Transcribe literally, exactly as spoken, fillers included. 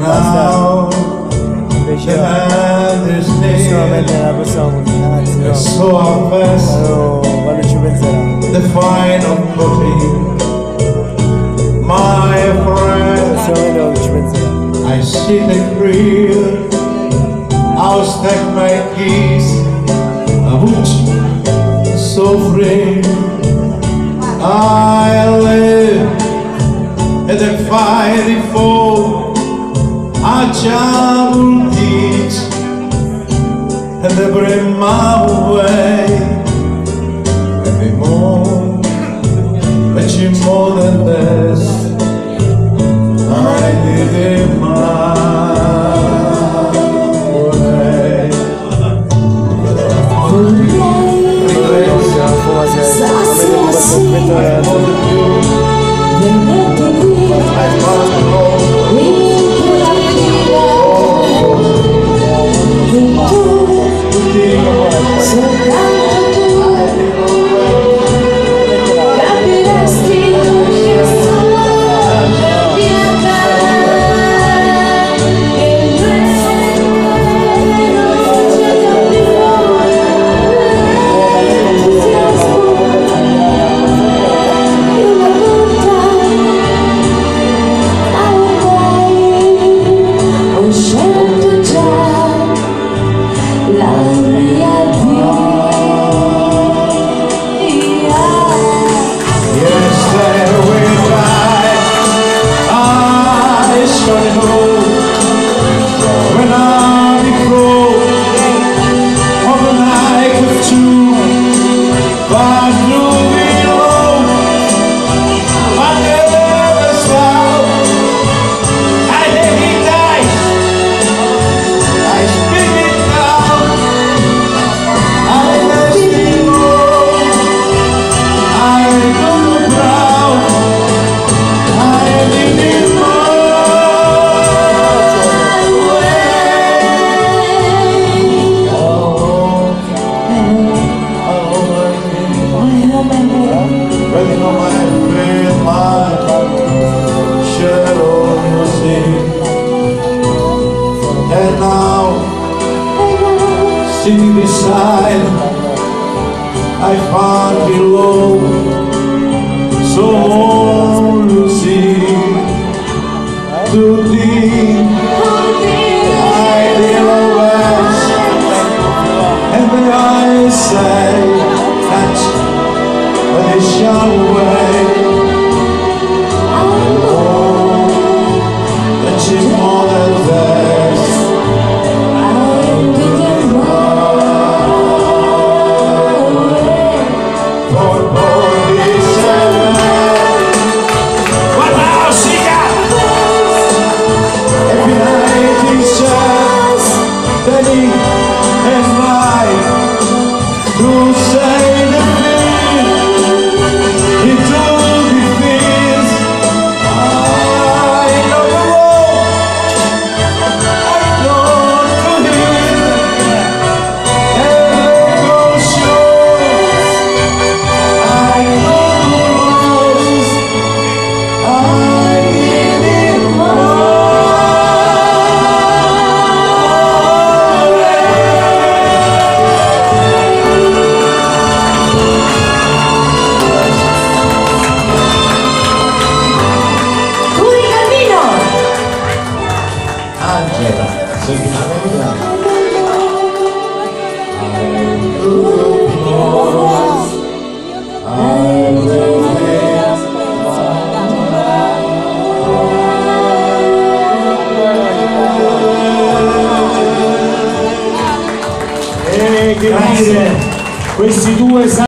now invece solamente la prossima multinazionale, è so avverso vado, vado ci penserà. the final putting my friend. Solamente vado ci penserà. I see the crib, I'll stack my keys, a butch so free. I live at the fiery foe, a child teach, and they bring my way. Maybe more, but you more than this. I did it my way. And now, sitting beside, I found below, so Lucy, too deep, I realize, and the eyes say, touch, but they shall away. But she's more than this. Grazie. Questi due